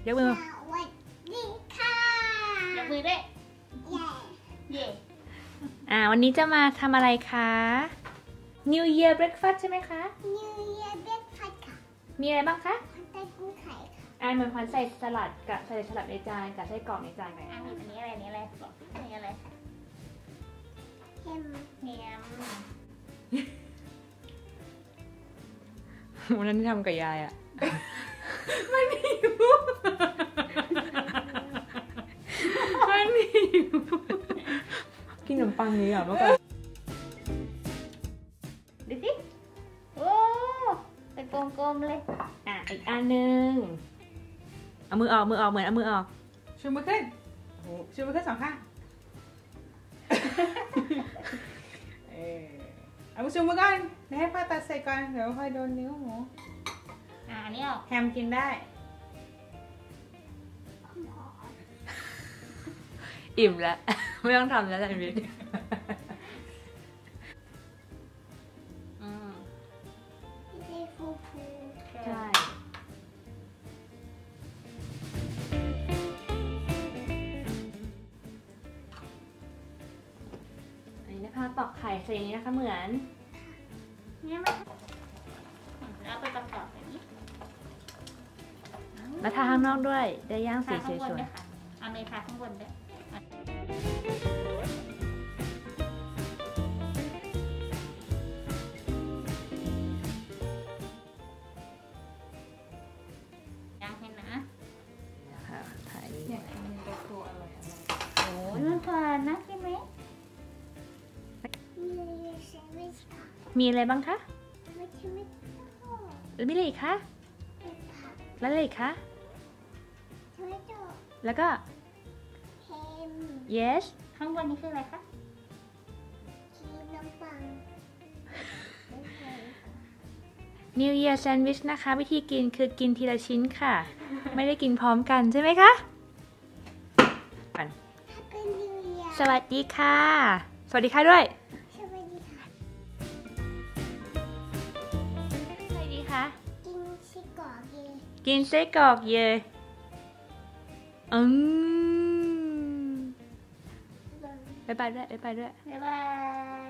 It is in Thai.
ยกมือสวัสดีค่ะยกมือด้วยเย่วันนี้จะมาทำอะไรคะ New Year Breakfast ใช่ไหมคะ New Year Breakfast ค่ะมีอะไรบ้างคะใส่กุ้งไข่ค่ะเหมือนพรใส่สลัดกับใส่สลัดในจานกับใส่กรอกในจานไหนอันนี้อะไรอันนี้อะไรบอกอันนี้อะไรแฮมวันนั้นที่ทำกับยายอะมันหิวมันหิวกินขนมปังนี้เหรอเมื่อก่อนดูสิโอ้เป็นกลมๆเลยอีกอันหนึ่งเอามือออกเหมือนเอามือออกชูมือขึ้นชูมือขึ้น2 ข้างเอาชูมือก่อนเดี๋ยวให้พ่อตัดเสร็จก่อนเดี๋ยวค่อยโดนนิ้วหมูอันนี้ออกแฮมกินได้อิ่มแล้วไม่ต้องทำแล้วแซนด์วิชใช่อันนี้นะคะตอกไข่ใส่นี้นะคะเหมือนเนี่ยมันแล้วไปประกอบแบบนี้แล้วทาข้างนอกด้วยได้ย่างสีสวยๆเอาเนยทาข้างบนด้วยย่างให้นะค่ะถ่ายดีอยากกินเย็นตาโฟอร่อยโอ้ยมันหวานนะใช่ไหมมีอะไรบ้างคะแล้วมีอะไรอีกคะแล้วอะไรอีกคะแล้วก็ yes ข้างบนนี้คืออะไรคะ New Year Sandwich นะคะ วิธีกินคือกินทีละชิ้นค่ะ ไม่ได้กินพร้อมกันใช่ไหมคะสวัสดีค่ะสวัสดีค่ะด้วยสวัสดีค่ะอะไรดีคะกินไส้กรอกเยกินไส้กรอกเยบ๊ายบายด้วยบ๊ายบาย